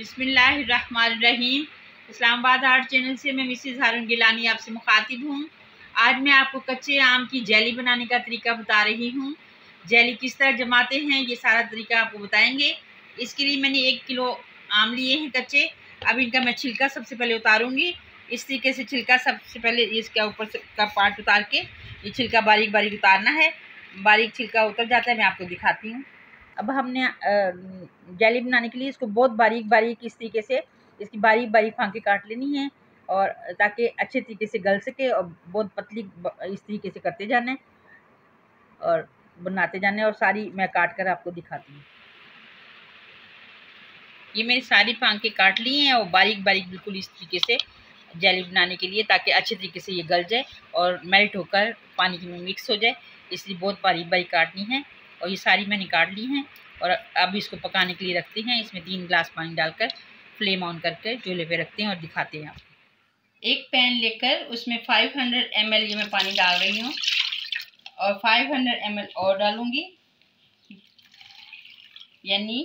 बिस्मिल्लाहिर्रहमानिर्रहीम। Islamabad art channel से मैं मिसेस हारून गिलानी आपसे मुखातिब हूँ। आज मैं आपको कच्चे आम की जेली बनाने का तरीका बता रही हूँ। जेली किस तरह जमाते हैं ये सारा तरीका आपको बताएंगे। इसके लिए मैंने 1 किलो आम लिए हैं कच्चे। अब इनका मैं छिलका सबसे पहले उतारूँगी। इस तरीके से छिलका सबसे पहले इसका ऊपर का पार्ट उतार के ये छिलका बारीक बारीक उतारना है। बारीक छिलका उतर जाता है, मैं आपको दिखाती हूँ। अब हमने जेली बनाने के लिए इसको बहुत बारीक बारीक इस तरीके से इसकी बारीक बारीक फांके काट लेनी है, और ताकि अच्छे तरीके से गल सके, और बहुत पतली इस तरीके से करते जाना है और बनाते जाना है। और सारी मैं काट कर आपको दिखाती हूँ। ये मेरी सारी फांके काट ली हैं और बारीक बारीक बिल्कुल इस तरीके से जेली बनाने के लिए, ताकि अच्छे तरीके से ये गल जाए और मेल्ट होकर पानी में मिक्स हो जाए। इसलिए बहुत बारीक बारीक काटनी है, और ये सारी मैंने काट ली हैं। और अब इसको पकाने के लिए रखते हैं। इसमें 3 गिलास पानी डालकर फ्लेम ऑन करके चूल्हे पे रखते हैं और दिखाते हैं आपको। एक पैन लेकर उसमें 500 ml ये मैं पानी डाल रही हूँ, और 500 ml और डालूंगी, यानी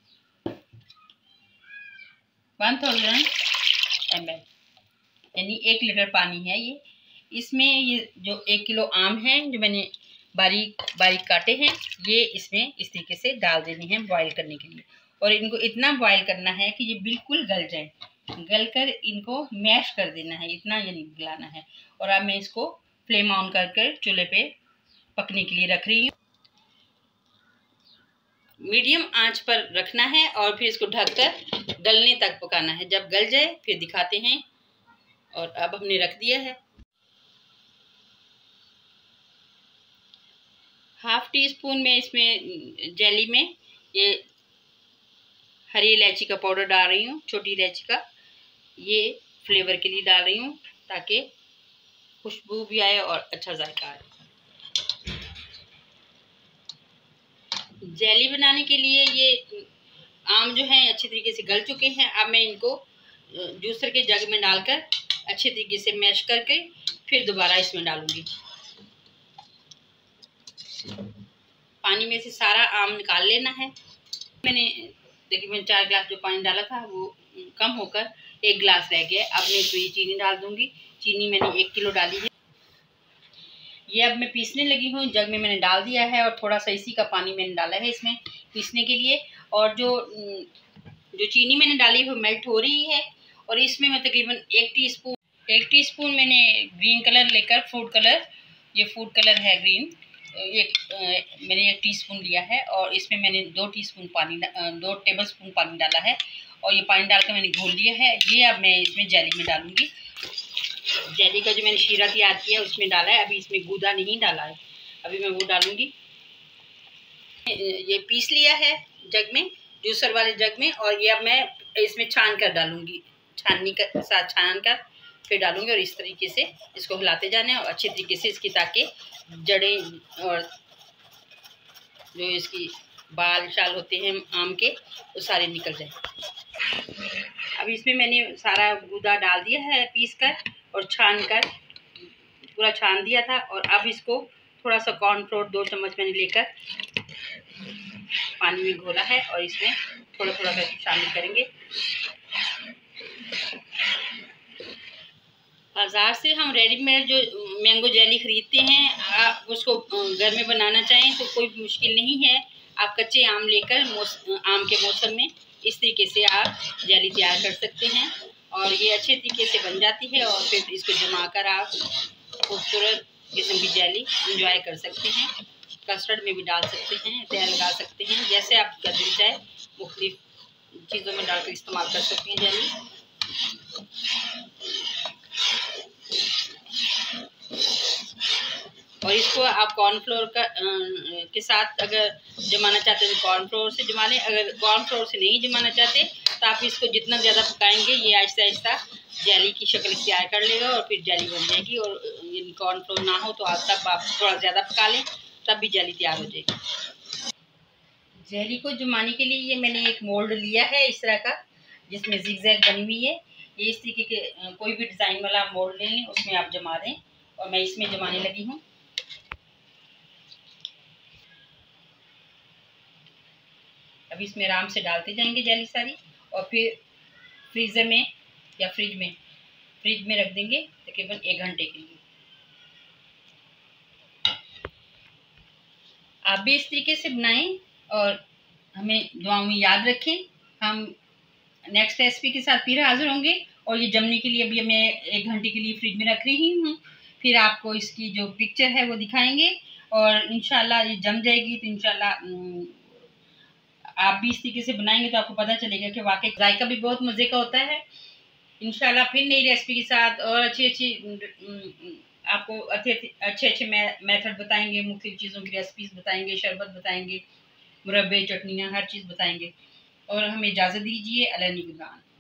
1000 ml, यानी 1 लीटर पानी है ये। इसमें ये जो 1 किलो आम है जो मैंने बारीक बारीक काटे हैं, ये इसमें इस तरीके से डाल देने हैं बॉईल करने के लिए। और इनको इतना बॉईल करना है कि ये बिल्कुल गल जाए। गल कर इनको मैश कर देना है, इतना ये नहीं गलाना है। और अब मैं इसको फ्लेम ऑन कर चूल्हे पे पकने के लिए रख रही हूँ। मीडियम आंच पर रखना है और फिर इसको ढककर गलने तक पकाना है। जब गल जाए फिर दिखाते हैं। और अब हमने रख दिया है। 1/2 टीस्पून में इसमें जेली में ये हरी इलायची का पाउडर डाल रही हूँ, छोटी इलायची का। ये फ्लेवर के लिए डाल रही हूँ ताकि खुशबू भी आए और अच्छा जायका आए। जेली बनाने के लिए ये आम जो हैं अच्छे तरीके से गल चुके हैं। अब मैं इनको जूसर के जग में डालकर अच्छे तरीके से मैश करके फिर दोबारा इसमें डालूंगी। पानी में से सारा आम निकाल लेना है। मैंने 4 गिलास जो पानी डाला था वो कम होकर 1 गिलास रह गया। अब मैं इसमें चीनी डाल दूंगी। चीनी मैंने 1 किलो डाली है। ये अब मैं पीसने लगी हूँ। जग में मैंने डाल दिया है और थोड़ा सा इसी का पानी मैंने डाला है इसमें पीसने के लिए। और जो चीनी मैंने डाली है वो मेल्ट हो रही है। और इसमें मैं तकरीबन 1 टीस्पून मैंने ग्रीन कलर लेकर, फूड कलर, ये फूड कलर है ग्रीन, मैंने 1 टीस्पून लिया है। और इसमें मैंने 2 टेबलस्पून पानी डाला है। और ये पानी डालकर मैंने घोल लिया है। ये अब मैं इसमें जेली में डालूंगी। जेली का जो मैंने शीरा तैयार किया है उसमें डाला है। अभी इसमें गूदा नहीं डाला है, अभी मैं वो डालूंगी। ये पीस लिया है जग में, जूसर वाले जग में। और ये अब मैं इसमें छान कर डालूंगी, छाननी के साथ छान कर फिर डालूंगी। और इस तरीके से इसको हिलाते जाना है और अच्छे तरीके से इसकी, ताकि जड़ें और जो इसकी बाल शाल होते हैं आम के वो सारे निकल जाए। अब इसमें मैंने सारा गूदा डाल दिया है पीस कर और छान कर, पूरा छान दिया था। और अब इसको थोड़ा सा कॉर्नफ्लोर 2 चम्मच मैंने लेकर पानी में घोला है और इसमें थोड़ा थोड़ा करके शामिल करेंगे। बाज़ार से हम रेडीमेड जो मैंगो जेली ख़रीदते हैं, आप उसको घर में बनाना चाहें तो कोई मुश्किल नहीं है। आप कच्चे आम लेकर आम के मौसम में इस तरीके से आप जेली तैयार कर सकते हैं। और ये अच्छे तरीके से बन जाती है। और फिर इसको जमा कर आप खूबसूरत किस्म की जेली इंजॉय कर सकते हैं। कस्टर्ड में भी डाल सकते हैं, तेल लगा सकते हैं, जैसे आपका दिल चाहे मुख्तलिफ चीज़ों में डालकर इस्तेमाल कर सकते हैं जेली। और इसको आप कॉर्नफ्लोर के साथ अगर जमाना चाहते हैं तो कॉर्नफ्लोर से जमा लें। अगर कॉर्नफ्लोर से नहीं जमाना चाहते तो आप इसको जितना ज़्यादा पकाएंगे ये आहिस्ता आहिस्ता जेली की शक्ल इख्तियार कर लेगा और फिर जेली बन जाएगी। और कॉर्नफ्लोर ना हो तो तब आप थोड़ा ज़्यादा पका लें, तब भी जेली तैयार हो जाएगी। जेली को जमाने के लिए ये मैंने एक मोल्ड लिया है इस तरह का, जिसमें जिगजैग बनी हुई है। ये इस तरीके के कोई भी डिज़ाइन वाला मोल्ड ले लें, उसमें आप जमा दें। और मैं इसमें जमाने लगी हूँ। अब इसमें आराम से डालते जाएंगे जेली सारी, और फिर फ्रीज़र में या फ्रिज में रख देंगे तकरीबन 1 घंटे के लिए। आप भी इस तरीके से बनाएं और हमें दुआओं में याद रखें। हम नेक्स्ट रेसिपी के साथ फिर हाजिर होंगे। और ये जमने के लिए अभी मैं 1 घंटे के लिए फ्रिज में रख रही हूँ। फिर आपको इसकी जो पिक्चर है वो दिखाएंगे और इंशाल्लाह ये जम जाएगी। तो इंशाल्लाह आप भी इस तरीके से बनाएंगे तो आपको पता चलेगा कि वाकई जायका भी बहुत मज़े का होता है। इंशाल्लाह फिर नई रेसिपी के साथ और आपको अच्छे मेथड बताएंगे, मुख्तलिफ चीज़ों की रेसिपीज़ बताएंगे, शरबत बताएंगे, मुरब्बे, चटनियाँ, हर चीज़ बताएंगे। और हमें इजाज़त दीजिए। अल्लाह निगहबान।